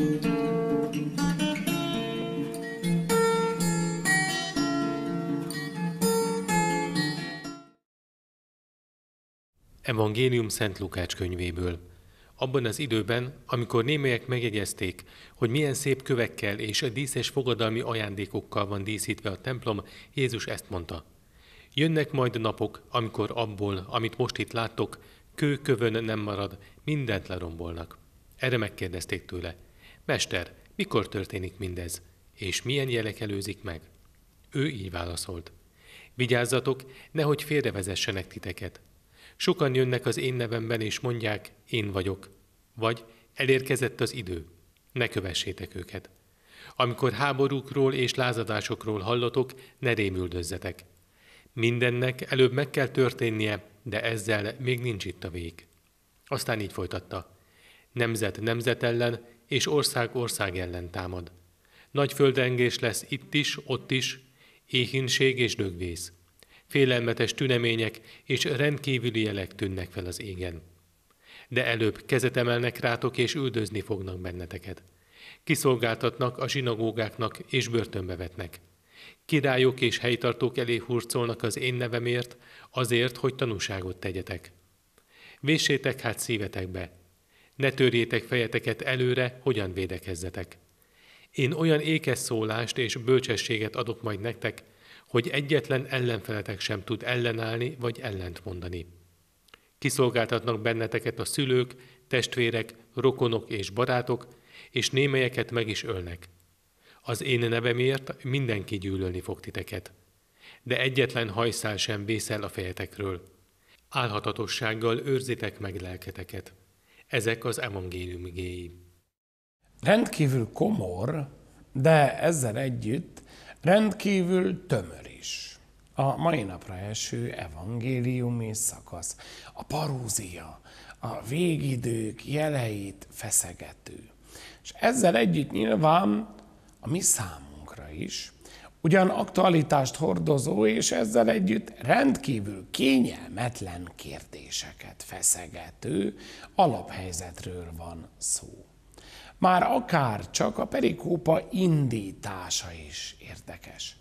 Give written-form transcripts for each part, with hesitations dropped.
Evangélium Szent Lukács könyvéből. Abban az időben, amikor némelyek megjegyezték, hogy milyen szép kövekkel és díszes fogadalmi ajándékokkal van díszítve a templom, Jézus ezt mondta: Jönnek majd napok, amikor abból, amit most itt láttok, kő kövön nem marad, mindent lerombolnak. Erre megkérdezték tőle: Mester, mikor történik mindez, és milyen jelek előzik meg? Ő így válaszolt: Vigyázzatok, nehogy félrevezessenek titeket. Sokan jönnek az én nevemben, és mondják, én vagyok, vagy elérkezett az idő. Ne kövessétek őket. Amikor háborúkról és lázadásokról hallatok, ne rémüldözzetek. Mindennek előbb meg kell történnie, de ezzel még nincs itt a vég. Aztán így folytatta: Nemzet nemzet ellen, és ország ország ellen támad. Nagy földrengés lesz itt is, ott is, éhínség és dögvész. Félelmetes tünemények és rendkívüli jelek tűnnek fel az égen. De előbb kezet emelnek rátok, és üldözni fognak benneteket. Kiszolgáltatnak a zsinagógáknak, és börtönbe vetnek. Királyok és helytartók elé hurcolnak az én nevemért, azért, hogy tanúságot tegyetek. Véssétek hát szívetekbe. Ne törjétek fejeteket előre, hogyan védekezzetek. Én olyan ékes szólást és bölcsességet adok majd nektek, hogy egyetlen ellenfeletek sem tud ellenállni vagy ellent mondani. Kiszolgáltatnak benneteket a szülők, testvérek, rokonok és barátok, és némelyeket meg is ölnek. Az én nevemért mindenki gyűlölni fog titeket. De egyetlen hajszál sem vészel a fejetekről. Álhatatossággal őrzitek meg lelketeket. Ezek az evangélium igéi. Rendkívül komor, de ezzel együtt rendkívül tömör is. A mai napra eső evangéliumi szakasz, a parózia, a végidők jeleit feszegető. És ezzel együtt nyilván a mi számunkra is ugyan aktualitást hordozó, és ezzel együtt rendkívül kényelmetlen kérdéseket feszegető alaphelyzetről van szó. Már akár csak a perikópa indítása is érdekes.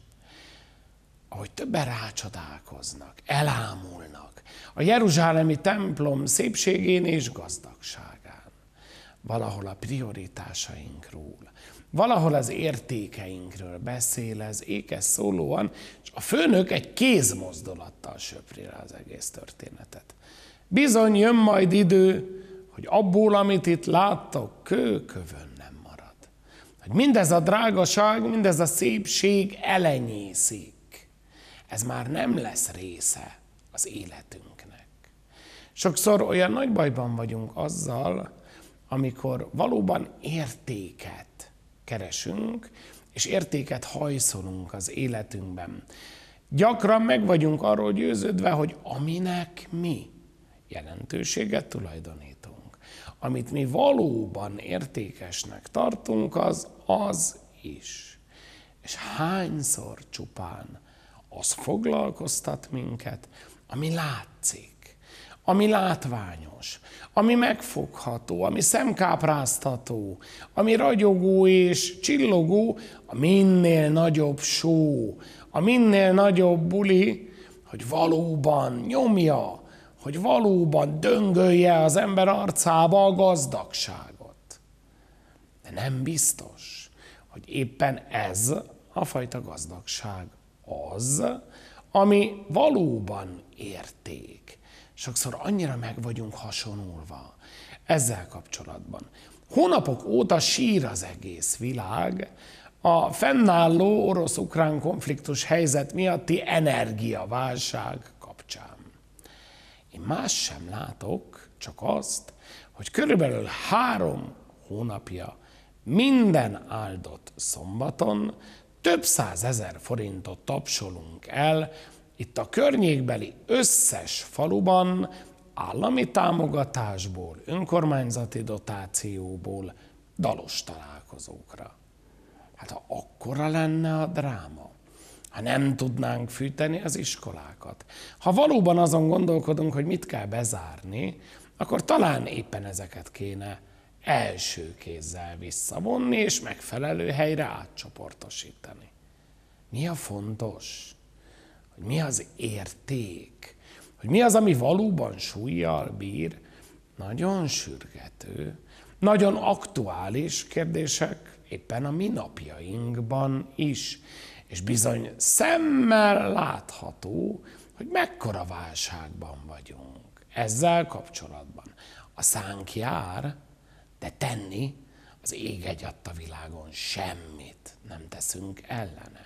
Ahogy többen rácsodálkoznak, elámulnak a jeruzsálemi templom szépségén és gazdagságán. Valahol a prioritásainkról, valahol az értékeinkről beszél ez ékes szólóan, és a főnök egy kézmozdulattal söpri le az egész történetet. Bizony jön majd idő, hogy abból, amit itt láttok, kő kövön nem marad. Hogy mindez a drágaság, mindez a szépség elenyészik. Ez már nem lesz része az életünknek. Sokszor olyan nagy bajban vagyunk azzal, amikor valóban értéket keresünk, és értéket hajszolunk az életünkben. Gyakran meg vagyunk arról győződve, hogy aminek mi jelentőséget tulajdonítunk, amit mi valóban értékesnek tartunk, az is. És hányszor csupán az foglalkoztat minket, ami látszik, ami látványos, ami megfogható, ami szemkápráztató, ami ragyogó és csillogó, a minél nagyobb show, a minél nagyobb buli, hogy valóban nyomja, hogy valóban döngölje az ember arcába a gazdagságot. De nem biztos, hogy éppen ez a fajta gazdagság az, ami valóban érték. Sokszor annyira meg vagyunk hasonulva ezzel kapcsolatban. Hónapok óta sír az egész világ a fennálló orosz-ukrán konfliktus helyzet miatti energiaválság kapcsán. Én más sem látok, csak azt, hogy körülbelül 3 hónapja minden áldott szombaton több 100 000 forintot tapsolunk el itt a környékbeli összes faluban állami támogatásból, önkormányzati dotációból dalos találkozókra. Hát ha akkora lenne a dráma, ha nem tudnánk fűteni az iskolákat, ha valóban azon gondolkodunk, hogy mit kell bezárni, akkor talán éppen ezeket kéne első kézzel visszavonni és megfelelő helyre átcsoportosítani. Mi a fontos? Hogy mi az érték? Hogy mi az, ami valóban súllyal bír? Nagyon sürgető, nagyon aktuális kérdések éppen a mi napjainkban is. És bizony szemmel látható, hogy mekkora válságban vagyunk. Ezzel kapcsolatban a szánk jár, de tenni az ég egyatta világon semmit nem teszünk ellene.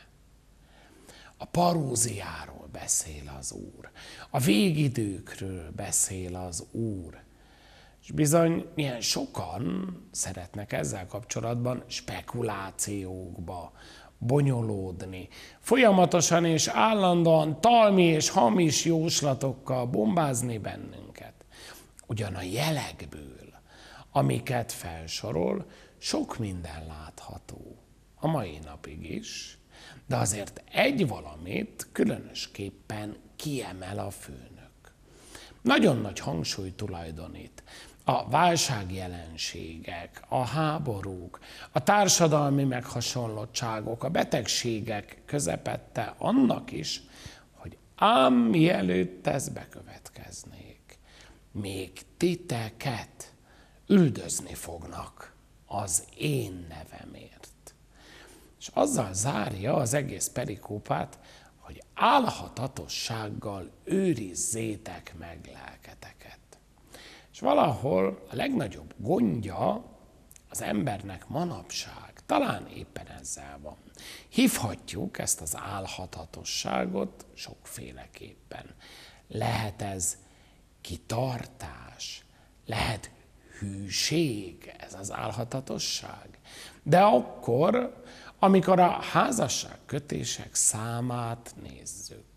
A paróziáról beszél az Úr, a végidőkről beszél az Úr, és bizony milyen sokan szeretnek ezzel kapcsolatban spekulációkba bonyolódni, folyamatosan és állandóan talmi és hamis jóslatokkal bombázni bennünket. Ugyan a jelekből, amiket felsorol, sok minden látható, a mai napig is, de azért egy valamit különösképpen kiemel a főnök. Nagyon nagy hangsúly tulajdonít a válságjelenségek, a háborúk, a társadalmi meghasonlottságok, a betegségek közepette annak is, hogy ám mielőtt ez bekövetkeznék, még titeket üldözni fognak az én nevemért. És azzal zárja az egész perikópát, hogy álhatatossággal őrizzétek meg lelketeket. És valahol a legnagyobb gondja az embernek manapság, talán éppen ezzel van. Hívhatjuk ezt az álhatatosságot sokféleképpen. Lehet ez kitartás, lehet hűség, ez az álhatatosság. De akkor, amikor a házasságkötések számát nézzük,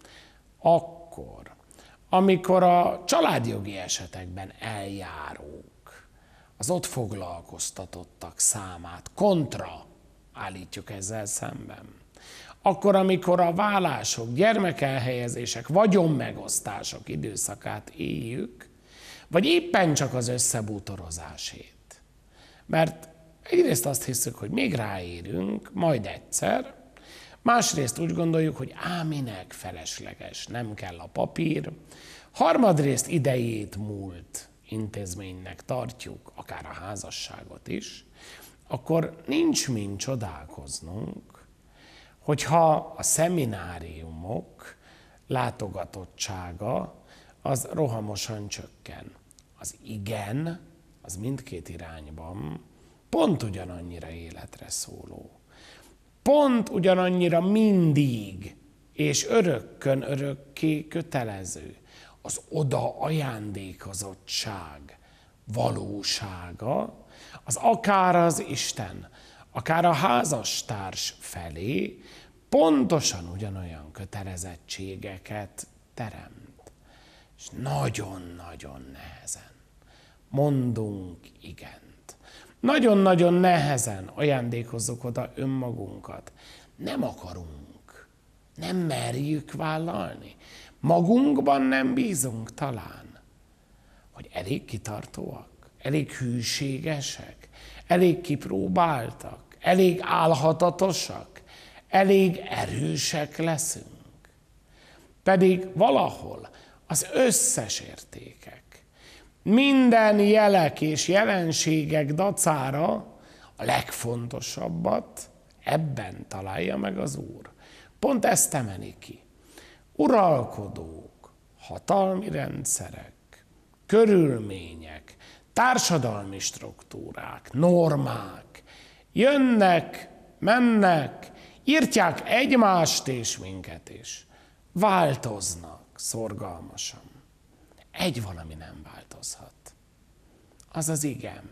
akkor, amikor a családjogi esetekben eljárók, az ott foglalkoztatottak számát kontra állítjuk ezzel szemben, akkor, amikor a vállások, gyermekelhelyezések, vagyonmegosztások időszakát éljük, vagy éppen csak az összebútorozásét. Mert egyrészt azt hiszük, hogy még ráérünk, majd egyszer, másrészt úgy gondoljuk, hogy minek felesleges, nem kell a papír, harmadrészt idejét múlt intézménynek tartjuk, akár a házasságot is, akkor nincs mind csodálkoznunk, hogyha a szemináriumok látogatottsága az rohamosan csökken. Az igen, az mindkét irányban pont ugyanannyira életre szóló. Pont ugyanannyira mindig és örökkön örökké kötelező. Az oda ajándékozottság valósága, az akár az Isten, akár a házastárs felé pontosan ugyanolyan kötelezettségeket teremt. És nagyon-nagyon nehezen mondunk igent. Nagyon-nagyon nehezen ajándékozzuk oda önmagunkat. Nem akarunk, nem merjük vállalni. Magunkban nem bízunk talán, hogy elég kitartóak, elég hűségesek, elég kipróbáltak, elég álhatatosak, elég erősek leszünk. Pedig valahol az összes értékek, minden jelek és jelenségek dacára a legfontosabbat ebben találja meg az Úr. Pont ezt emeli ki. Uralkodók, hatalmi rendszerek, körülmények, társadalmi struktúrák, normák jönnek, mennek, írtják egymást és minket is. Változnak szorgalmasan. Egy valami nem változhat. Az az igen.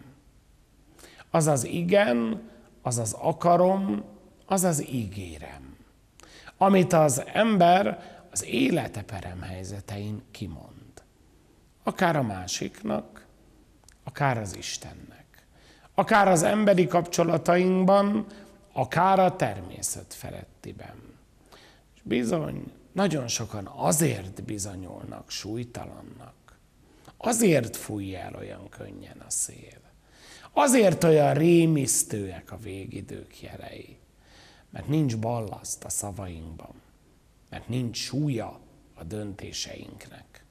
Az az igen, az az akarom, az az ígérem. Amit az ember az élete peremhelyzetein kimond. Akár a másiknak, akár az Istennek. Akár az emberi kapcsolatainkban, akár a természet felettiben. És bizony, nagyon sokan azért bizonyulnak súlytalannak, azért fújja el olyan könnyen a szél, Azért olyan rémisztőek a végidők jelei, mert nincs ballaszt a szavainkban, mert nincs súlya a döntéseinknek.